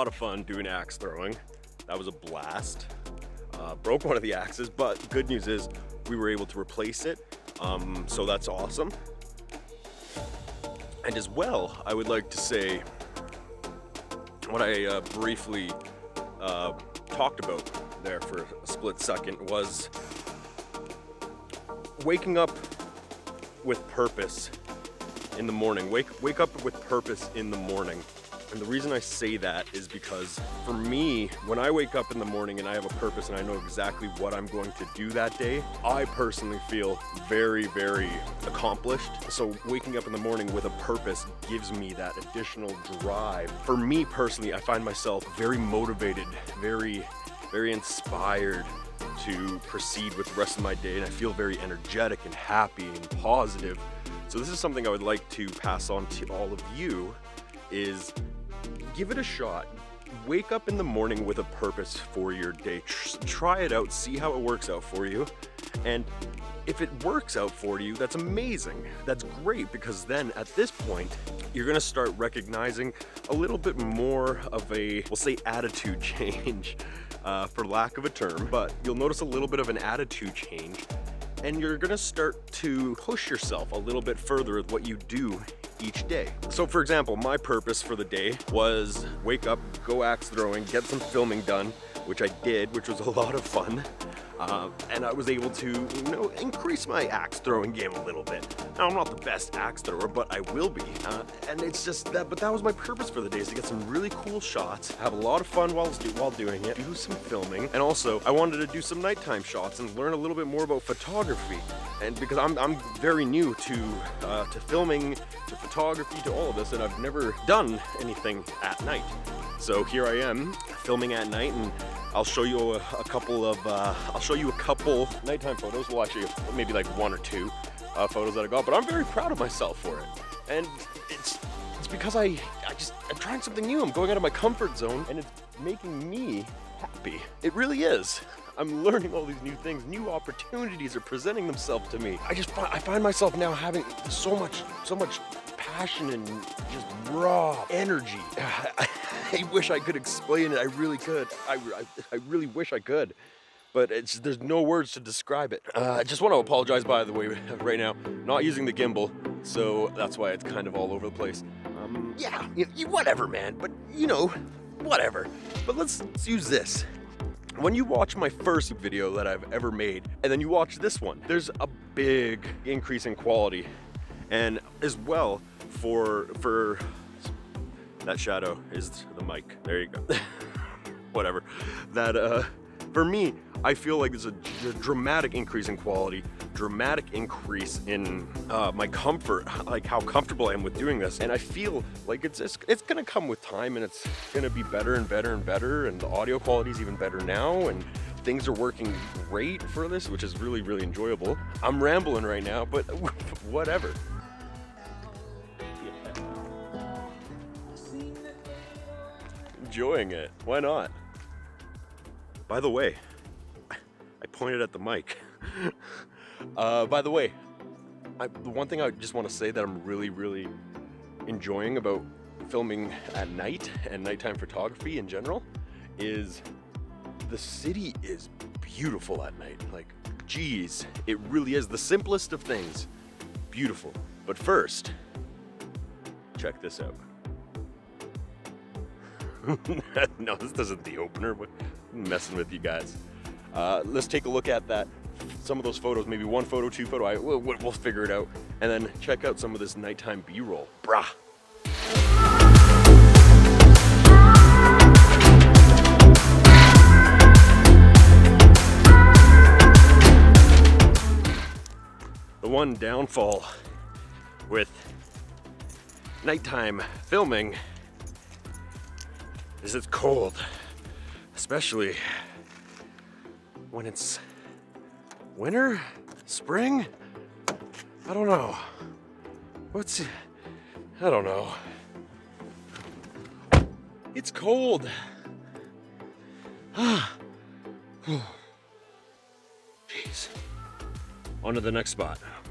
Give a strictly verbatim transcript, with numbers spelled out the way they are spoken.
lot of fun doing axe throwing. That was a blast. Uh, broke one of the axes, but good news is we were able to replace it. Um, so that's awesome. And as well, I would like to say what I uh, briefly uh, talked about there for a split second was waking up with purpose in the morning. Wake, wake up with purpose in the morning. And the reason I say that is because for me, when I wake up in the morning and I have a purpose and I know exactly what I'm going to do that day, I personally feel very, very accomplished. So waking up in the morning with a purpose gives me that additional drive. For me personally, I find myself very motivated, very, very inspired to proceed with the rest of my day, and I feel very energetic and happy and positive. So this is something I would like to pass on to all of you, is give it a shot. Wake up in the morning with a purpose for your day. Try it out, see how it works out for you. And if it works out for you, that's amazing. That's great, because then at this point, you're gonna start recognizing a little bit more of a, we'll say, attitude change, uh, for lack of a term, but you'll notice a little bit of an attitude change, and you're gonna start to push yourself a little bit further with what you do each day. So for example, my purpose for the day was wake up, go axe throwing, get some filming done, which I did, which was a lot of fun. Uh, and I was able to, you know, increase my axe throwing game a little bit. Now, I'm not the best axe thrower, but I will be. Uh, and it's just that, but that was my purpose for the day, is to get some really cool shots, have a lot of fun while, while doing it, do some filming. And also, I wanted to do some nighttime shots and learn a little bit more about photography. And because I'm, I'm very new to, uh, to filming, to photography, to all of this, and I've never done anything at night. So here I am, filming at night, and I'll show you a, a couple of, uh, I'll show you a couple nighttime photos. Well, actually, maybe like one or two uh, photos that I got, but I'm very proud of myself for it. And it's, it's because I, I just, I'm trying something new. I'm going out of my comfort zone, and it's making me happy. It really is. I'm learning all these new things. New opportunities are presenting themselves to me. I just find, I find myself now having so much, so much passion and just raw energy. I, I wish I could explain it. I really could. I, I, I really wish I could. But it's, there's no words to describe it. Uh, I just want to apologize, by the way, right now. Not using the gimbal, so that's why it's kind of all over the place. Um, yeah, you, you, whatever, man. But, you know, whatever. But let's, let's use this. When you watch my first video that I've ever made, and then you watch this one, there's a big increase in quality. And as well, for, for that shadow is the mic. There you go. Whatever. That, uh, for me, I feel like there's a, a dramatic increase in quality, dramatic increase in uh, my comfort, like how comfortable I am with doing this. And I feel like it's, it's, it's gonna come with time, and it's gonna be better and better and better, and the audio quality is even better now, and things are working great for this, which is really, really enjoyable. I'm rambling right now, but whatever. Enjoying it, why not? By the way, I pointed at the mic. uh, by the way, I, the one thing I just want to say that I'm really, really enjoying about filming at night and nighttime photography in general is the city is beautiful at night. Like, geez, it really is the simplest of things. Beautiful. But first, check this out. No, this isn't the opener. I'm messing with you guys. Uh, let's take a look at that. Some of those photos, maybe one photo, two photo. I, we'll, we'll figure it out. And then check out some of this nighttime B-roll. Brah. The one downfall with nighttime filming is it's cold, especially when it's winter, spring. I don't know. What's, I don't know. It's cold. Jeez. On to the next spot.